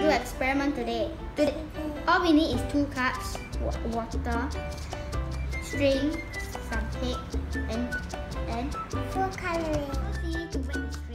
do experiment today. All we need is 2 cups, water, string, some tape, and food coloring. See to wet.